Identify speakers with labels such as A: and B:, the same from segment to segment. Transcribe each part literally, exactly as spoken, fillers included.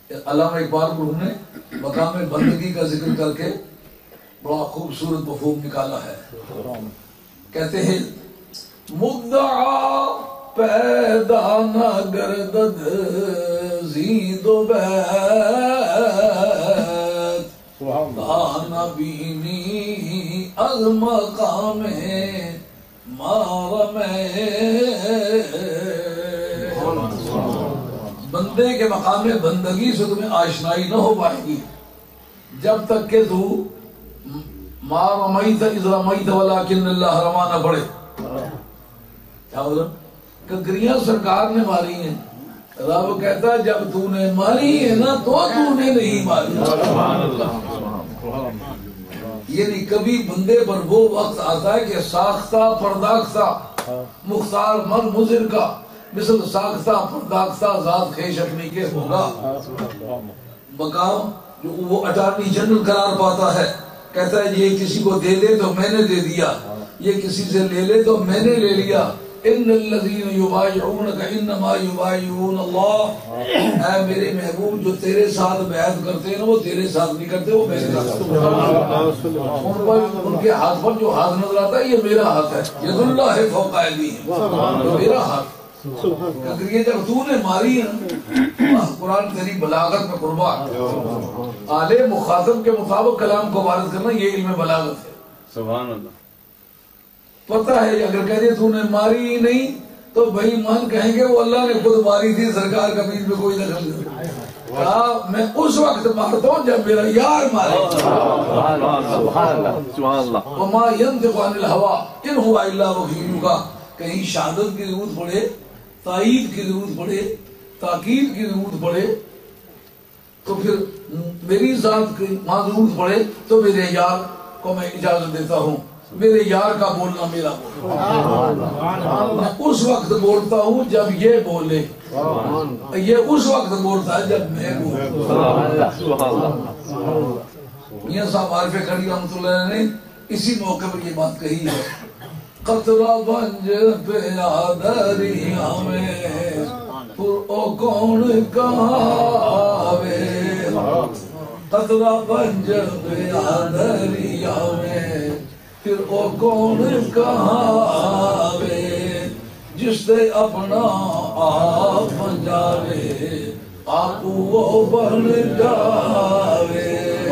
A: علامہ اقبال مرحوم نے مقام بندگی کا ذکر کر کے بڑا خوبصورت مفہوم نکالا ہے. کہتے ہیں مدعا پیدا نہ گردد زید و بیت نہ بینی از مقام مار میں. بندے کے مقام بندگی سے تمہیں آشنائی نہ ہو پائے گی جب تک کہ تو ما رمیت اذ رمیت ولکن اللہ رما نہ پڑے. کیا مطلب؟ کنکریاں سرکار نے ماری ہیں. رب کہتا ہے جب تو نے ماری ہے نا تو تو نے نہیں ماری. یعنی کبھی بندے پر وہ وقت آتا ہے کہ ساختہ پرداختہ مختار من مضر کا مثل ساختہ پرداختہ ذات خیش اپنی کے ہوگا. مقام جو وہ اٹارنی جنرل قرار پاتا ہے کہتا ہے یہ کسی کو دے دے تو میں نے دے دیا, یہ کسی سے لے لے تو میں نے لے لیا. ان الذین یبایعونک انما یبایعون اللہ. اے میرے محبوب جو تیرے ساتھ بیعت کرتے ہیں نا وہ تیرے ساتھ نہیں کرتے, وہ میرے ساتھ. ان پر ان کے ہاتھ پر جو ہاتھ نظر آتا ہے یہ میرا ہاتھ ہے. ید اللہ فوق ایدیہم, میرا ہاتھ. اگر یہ جب تو نے ماری ہے قرآن تیری بلاغت میں قربان. آلے مخاطب کے مطابق کلام کو وارد کرنا یہ علم بلاغت ہے.
B: سبحان اللہ.
A: پتہ ہے اگر کہہ دے تو نے ماری ہی نہیں تو بھائی مان کہیں گے وہ اللہ نے خود ماری تھی, سرکار کا بیچ میں کوئی دخل نہیں. کہا میں اس وقت مارتا ہوں جب میرا یار مارے. وما ينطق عن الهوى ان هو الا وحی یوحی. کہیں شہادت کی ضرورت پڑے, تائید کی ضرورت پڑے, تاکید کی ضرورت پڑے تو پھر میری ذات کی وہاں ضرورت پڑے تو میرے یار کو میں اجازت دیتا ہوں. میرے یار کا بولنا میرا بولنا. میں اس وقت بولتا ہوں جب یہ بولے, یہ اس وقت بولتا ہے جب میں بولوں. میاں صاحب عارف کھڑی رحمۃ اللہ نے اسی موقع پر یہ بات کہی ہے. قطرہ بنج پہ دریا میں پر او کون کہاں آوے. قطرہ بنج پہ دریا میں پھر او کون کہاں آوے. جس نے اپنا آپ بن جاوے آپ وہ بن جاوے.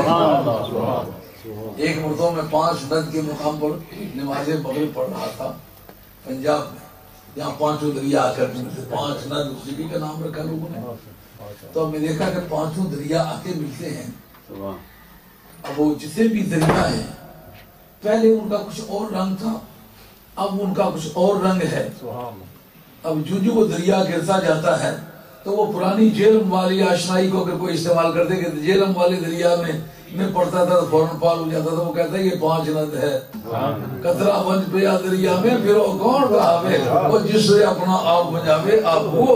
A: ایک مرتبہ میں پانچ ند کے مقام پر نماز مغرب پڑھ رہا تھا پنجاب میں, یہاں پانچوں دریا آ کر ملتے. پانچ ند اس جگہ کا نام رکھا لوگوں نے. تو میں دیکھا کہ پانچوں دریا آ کے ملتے ہیں. اب وہ جتنے بھی دریا ہیں پہلے ان کا کچھ اور رنگ تھا, اب ان کا کچھ اور رنگ ہے. اب جو جو وہ دریا گرتا جاتا ہے تو وہ پرانی جیلم والی آشنائی کو اگر کوئی استعمال کرتے کہ جیلم والے دریا میں میں پڑھتا تھا تو فوراً پار ہو جاتا تھا. وہ کہتا ہے یہ پانچ ند ہے. قطرہ بنج پہ دریا میں پھر وہ کون کہاوے وہ جس سے اپنا آپ بجاوے آپ وہ.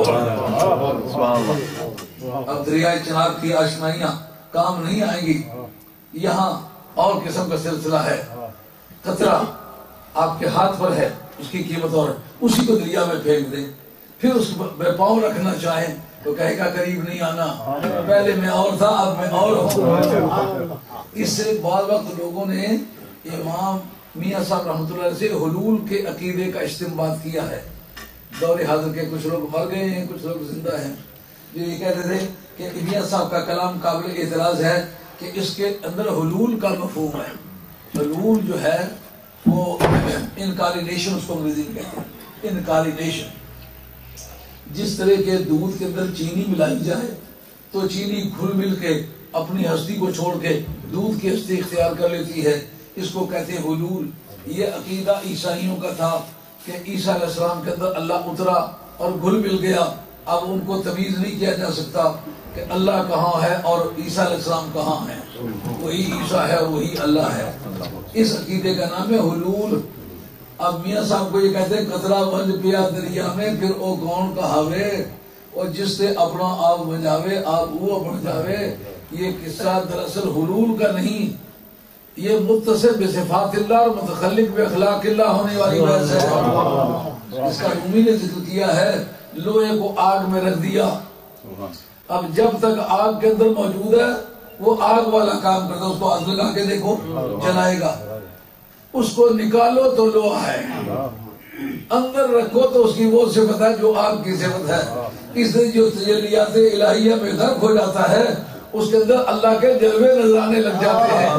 A: اب دریائے چنار کی آشنائیاں کام نہیں آئیں گی. یہاں اور قسم کا سلسلہ ہے. قطرہ آپ کے ہاتھ پر ہے, اس کی قیمت اور اسی کو دریا میں پھینک دیں, پھر اس میں پاؤں رکھنا چاہیں تو کہے گا قریب نہیں آنا, پہلے میں اور تھا اب میں اور ہوں. اس سے بعض وقت لوگوں نے امام میاں صاحب رحمۃ اللہ سے حلول کے عقیدے کا استنباط کیا ہے. دور حاضر کے کچھ لوگ مر گئے ہیں, کچھ لوگ زندہ ہیں, جو یہ کہتے تھے کہ میاں صاحب کا کلام قابل اعتراض ہے کہ اس کے اندر حلول کا مفہوم ہے. حلول جو ہے وہ انکارینیشن اس کو انگریزی میں کہتے ہیں. انکارینیشن جس طرح کے دودھ کے اندر چینی ملائی جائے تو چینی گھل مل کے اپنی ہستی کو چھوڑ کے دودھ کی ہستی اختیار کر لیتی ہے, اس کو کہتے ہیں حلول. یہ عقیدہ عیسائیوں کا تھا کہ عیسیٰ علیہ السلام کے اندر اللہ اترا اور گھل مل گیا. اب ان کو تمیز نہیں کیا جا سکتا کہ اللہ کہاں ہے اور عیسیٰ علیہ السلام کہاں ہے. وہی عیسیٰ ہے وہی اللہ ہے. اس عقیدے کا نام ہے حلول. اب میاں صاحب کو یہ کہتے ہیں قطرہ بنج پیا دریا میں پھر او کون کہاوے اور جس سے اپنا آپ بجاوے آپ وہ بن جاوے. یہ قصہ دراصل حلول کا نہیں, یہ متصف بصفات اللہ اور متخلق باخلاق اللہ ہونے والی بحث ہے. اس کا رومی نے ذکر کیا ہے, لوہے کو آگ میں رکھ دیا اب جب تک آگ کے اندر موجود ہے وہ آگ والا کام کرتا ہے، اس کو ہاتھ لگا کے دیکھو جلائے گا، اس کو نکالو تو لوہا ہے، اندر رکھو تو اس کی وہ صفت ہے جو آگ کی صفت ہے۔ اس لیے جو تجلیات الہیہ میں غرق ہو جاتا ہے اس کے اندر اللہ کے جلوے نظر آنے لگ جاتے ہیں۔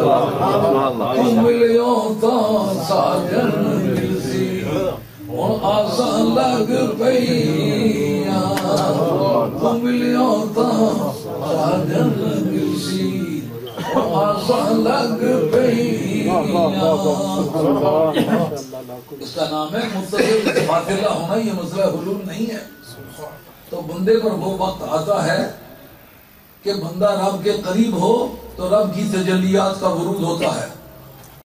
A: اور آسان لگ پئی آسان لگ پئی، اس کا نام ہے متصل فاصلہ ہونا، یہ مسئلہ حلول نہیں ہے۔ تو بندے پر وہ وقت آتا ہے کہ بندہ رب کے قریب ہو تو رب کی تجلیات کا ورود ہوتا ہے،